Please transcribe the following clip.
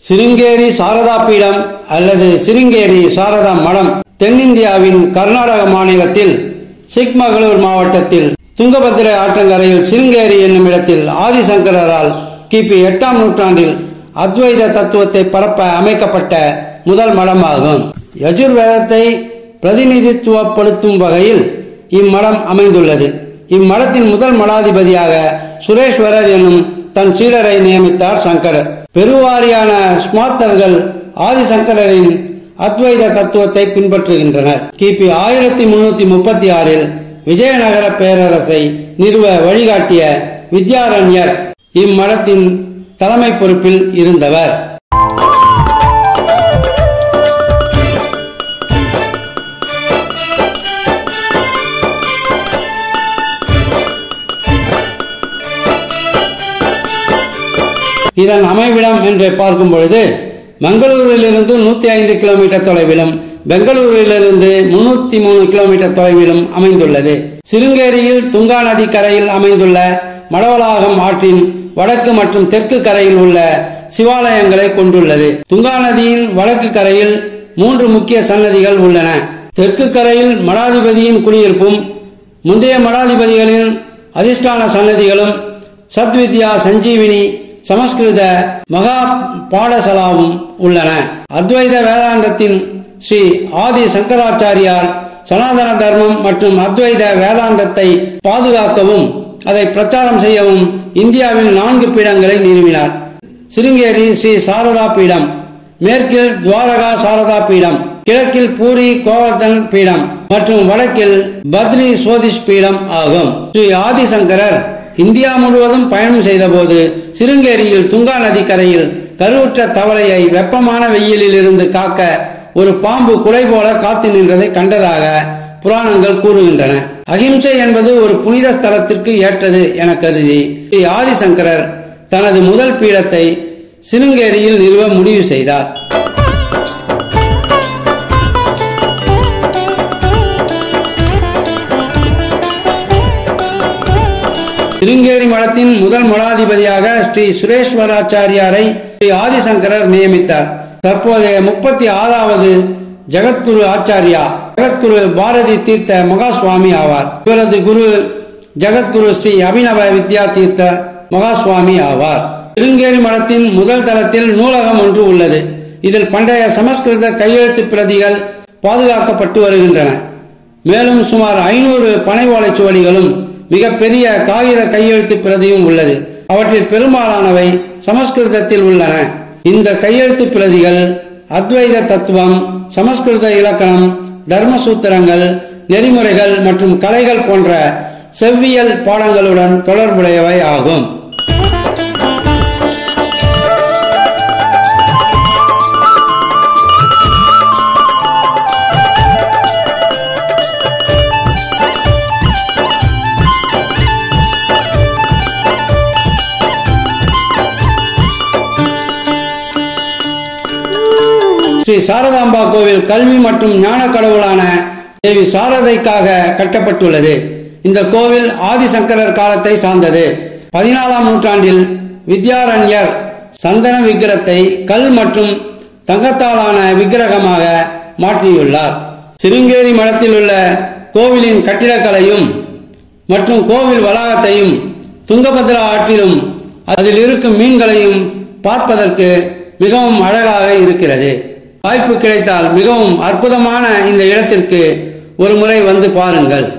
சிருங்கேரி சாரதா பீடம் அல்லது சிருங்கேரி சாரதா மடம் தென்னிந்தியாவின் கர்நாடக மாநிலத்தில் சிக்மகளூர் மாவட்டத்தில் துங்கபத்ரை ஆற்றங்கரையில் சிருங்கேரி என்னும் இடத்தில் ஆதிசங்கரால் கிபி 8ஆம் நூற்றாண்டில் அத்வைத தத்துவத்தை பரப்ப அமைக்கப்பட்ட முதல் மடமாகும். யஜுர்வேதத்தை பிரதிநிதித்துவப்படுத்தும் வகையில் இம்மடம் அமைந்துள்ளது. இம்மடத்தின் முதல் மடாதிபதியாக சுரேஸ்வரர் என்னும் தன் சீடரை நியமித்தார் சங்கரர். பெருவாரியான ஸ்மார்த்தர்கள் ஆதிசங்கரின் அத்வைத தத்துவத்தை பின்பற்றுகின்றனர். கிபி 1336 விஜயநகர பேரரசை நிறுவ வழிகாட்டிய வித்யாரண்யர் இம்மடத்தின் தலைமை பொறுப்பில் இருந்தவர். இதன் அமைவிடம் என்று பார்க்கும் பொழுது மங்களூரிலிருந்து 105 கிலோமீட்டர் தொலைவிலும் பெங்களூரிலிருந்து 303 கிலோமீட்டர் தொலைவிலும் அமைந்துள்ளது. சிருங்கேரியில் துங்கா நதி கரையில் அமைந்துள்ள மடவளாகம் ஆற்றின் வடக்கு மற்றும் தெற்கு கரையில் உள்ள சிவாலயங்களை கொண்டுள்ளது. துங்கா நதியின் வடக்கு கரையில் 3 முக்கிய சன்னதிகள் உள்ளன. தெற்கு கரையில் மடாதிபதியின் குடியிருப்பும் முந்தைய மடாதிபதிகளின் அதிஷ்டான சன்னதிகளும் சத்வித்யா சஞ்சீவினி சமஸ்கிருத மகா பாடசாலாவும் உள்ளன. அத்வைத வேதாந்தத்தின் ஸ்ரீ ஆதி சங்கராச்சாரியார் சனாதன தர்மம் மற்றும் அத்வைத வேதாந்தத்தை பாதுகாக்கவும் அதை பிரச்சாரம் செய்யவும் இந்தியாவில் 4 பீடங்களை நிறுவினார். சிருங்கேரி ஸ்ரீ சாரதா பீடம், மேற்கில் துவாரகா சாரதா பீடம், கிழக்கில் பூரி கோவர்தன் பீடம் மற்றும் வடக்கில் பத்ரி சோதிஷ் பீடம் ஆகும். ஸ்ரீ ஆதிசங்கரர் இந்தியா முழுவதும் பயணம் செய்த போது சிருங்கேரியில் துங்கா நதி கரையில் கருவுற்ற தவளையை வெப்பமான வெயிலில் இருந்து காக்க ஒரு பாம்பு குலை போல காத்து நின்றதை கண்டதாக புராணங்கள் கூறுகின்றன. அகிம்சை என்பது ஒரு புனித ஸ்தலத்திற்கு ஏற்றது என கருதி ஸ்ரீ ஆதிசங்கரர் தனது முதல் பீடத்தை சிருங்கேரியில் நிறுவ முடிவு செய்தார். சிருங்கேரி மடத்தின் முதல் மடாதிபதியாக ஸ்ரீ சுரேஸ்வராச்சாரியாரை ஸ்ரீ ஆதிசங்கரர் நியமித்தார். தற்போதைய 36வது ஜகத்குரு ஆச்சாரியா ஜகத்குரு பாரதி தீர்த்த மகாசுவாமி ஆவார். இவரது குரு ஜகத்குரு ஸ்ரீ அபிநவ வித்யா தீர்த்த மகாசுவாமி ஆவார். சிருங்கேரி மடத்தின் முதல் தளத்தில் நூலகம் ஒன்று உள்ளது. இதில் பண்டைய சமஸ்கிருத கையெழுத்து பிரதிகள் பாதுகாக்கப்பட்டு வருகின்றன. மேலும் சுமார் 500 பனை ஓலைச்சுவடிகளும் மிகப்பெரிய காகித கையெழுத்து பிரதியும் உள்ளது. அவற்றில் பெரும்பாலானவை சமஸ்கிருதத்தில் உள்ளன. இந்த கையெழுத்து பிரதிகள் அத்வைத தத்துவம், சமஸ்கிருத இலக்கணம், தர்மசூத்திரங்கள், நெறிமுறைகள் மற்றும் கலைகள் போன்ற செவ்வியல் பாடங்களுடன் தொடர்புடையவை ஆகும். ஸ்ரீ சாரதாம்பா கோவில் கல்வி மற்றும் ஞான கடவுளான தேவி சாரதைக்காக கட்டப்பட்டுள்ளது. இந்த கோவில் ஆதிசங்கரர் காலத்தை சார்ந்தது. 14ஆம் நூற்றாண்டில் வித்யாரண்யர் சந்தன விக்கிரத்தை கல் மற்றும் தங்கத்தாலான விக்கிரகமாக மாற்றியுள்ளார். சிருங்கேரி மடத்தில் உள்ள கோவிலின் கட்டிடக்கலையும் மற்றும் கோவில் வளாகத்தையும் துங்கபத்ரா ஆற்றிலும் அதில் இருக்கும் மீன்களையும் பார்ப்பதற்கு மிகவும் அழகாக இருக்கிறது. வாய்ப்பு கிடைத்தால் மிகவும் அற்புதமான இந்த இடத்திற்கு ஒரு முறை வந்து பாருங்கள்.